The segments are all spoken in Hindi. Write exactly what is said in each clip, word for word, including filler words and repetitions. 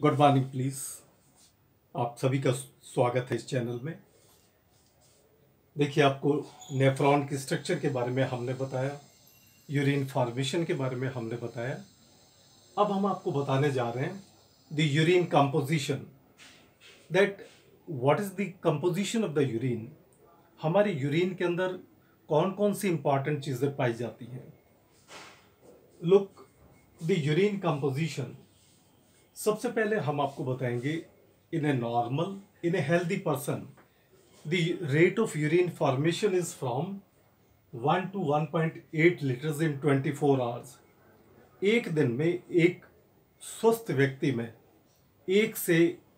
Good morning please. आप सभी का स्वागत है इस चैनल में। देखिए, आपको नेफ्रॉन के स्ट्रक्चर के बारे में हमने बताया, यूरिन फॉर्मेशन के बारे में हमने बताया। अब हम आपको बताने जा रहे हैं the urine composition, that what is the composition of the urine. हमारे यूरिन के अंदर कौन कौन सी इंपॉर्टेंट चीज़ें पाई जाती हैं। लुक, द यूरिन कंपोजिशन, सबसे पहले हम आपको बताएंगे in a normal, in a healthy person the rate of urine formation is from one to one point eight litres in twenty four hours. एक दिन में एक स्वस्थ व्यक्ति में एक से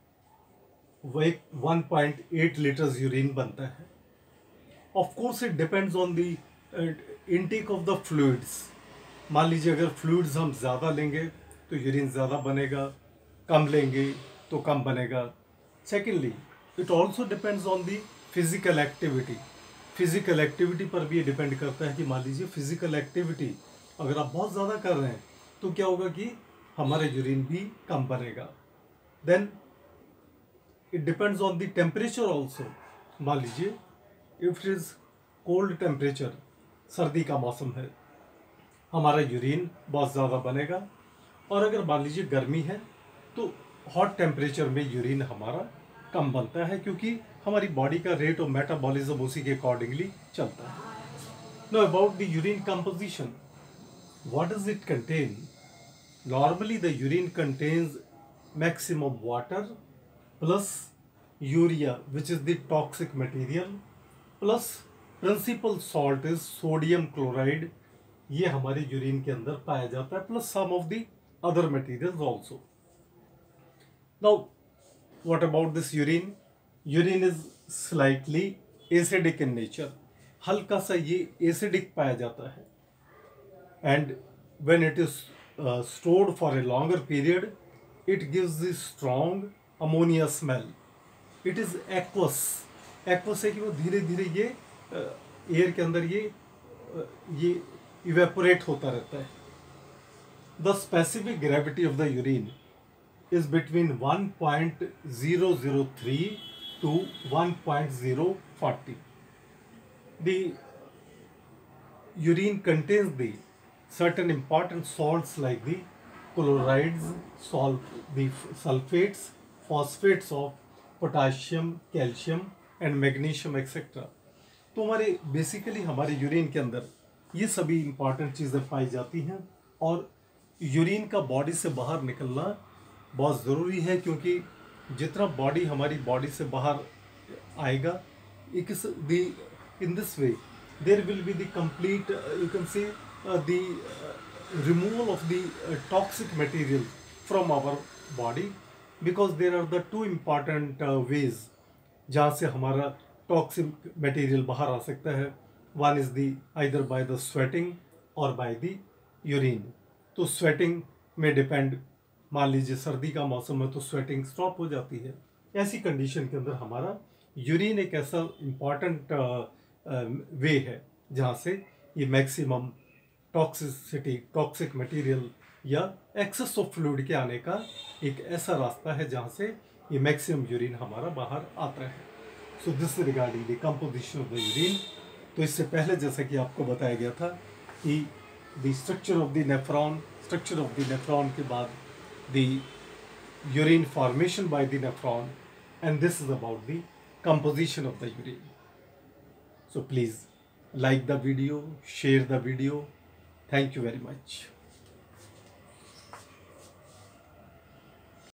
one point eight litres urine बनता है। Of course it depends on the intake of the fluids. मान लीजिए अगर फ्लूइड्स हम ज़्यादा लेंगे तो यूरिन ज़्यादा बनेगा, कम लेंगे तो कम बनेगा। Secondly, it also depends on the physical activity. Physical activity पर भी ये डिपेंड करता है कि मान लीजिए फिजिकल एक्टिविटी अगर आप बहुत ज़्यादा कर रहे हैं तो क्या होगा कि हमारा यूरिन भी कम बनेगा। Then it depends on the temperature also. मान लीजिए if it is cold temperature, सर्दी का मौसम है, हमारा यूरिन बहुत ज़्यादा बनेगा। और अगर मान लीजिए गर्मी है तो हॉट टेम्परेचर में यूरिन हमारा कम बनता है, क्योंकि हमारी बॉडी का रेट ऑफ मेटाबॉलिज्म उसी के अकॉर्डिंगली चलता है। Know about the urine composition, what does it contain. Normally the urine contains maximum water plus urea which is the toxic material plus principal salt is sodium chloride. ये हमारे यूरिन के अंदर पाया जाता है, plus some of the other materials also. Now, what about this urine? Urine is slightly acidic in nature. हल्का सा ये acidic पाया जाता है, and when it is uh, stored for a longer period, it gives this strong ammonia smell. It is aqueous. Aqueous है कि वो धीरे धीरे ये एयर uh, के अंदर ये uh, ये इवेपोरेट होता रहता है। The specific gravity of the urine is between one point zero zero three to one point zero four zero. The urine contains the certain important salts like the chlorides, salt, the sulfates, phosphates of potassium, calcium and magnesium et cetera. तो हमारे बेसिकली हमारे यूरिन के अंदर ये सभी इंपॉर्टेंट चीज़ें पाई जाती हैं, और यूरिन का बॉडी से बाहर निकलना बहुत ज़रूरी है, क्योंकि जितना बॉडी हमारी बॉडी से बाहर आएगा, in this way there will be the complete, you can say the removal of the toxic material from our body, because there are the two important ways जहाँ से हमारा टॉक्सिक मटेरियल बाहर आ सकता है। One is the either by the sweating और बाय द यूरिन। तो स्वेटिंग में डिपेंड, मान लीजिए सर्दी का मौसम है तो स्वेटिंग स्टॉप हो जाती है। ऐसी कंडीशन के अंदर हमारा यूरिन एक ऐसा इम्पॉर्टेंट वे है जहाँ से ये मैक्सिमम टॉक्सिसिटी, टॉक्सिक मटेरियल या एक्सेस ऑफ फ्लूइड के आने का एक ऐसा रास्ता है जहाँ से ये मैक्सिमम यूरिन हमारा बाहर आता है। So this regarding the composition of the urine. तो इससे पहले जैसा कि आपको बताया गया था कि the structure of the nephron, structure of the nephron के बाद the urine formation by the nephron, and this is about the composition of the urine. So please like the video, share the video. Thank you very much.